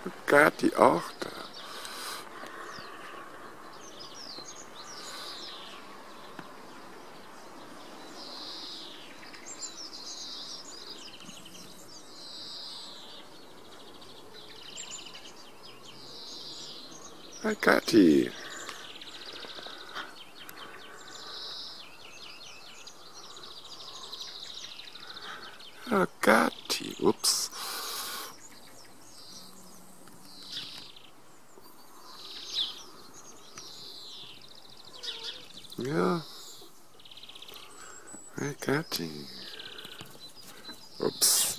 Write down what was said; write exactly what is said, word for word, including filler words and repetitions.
Gatti auch da. Hi Gatti. Oh Gatti, ups. Ja. Hi Gatti. Ups.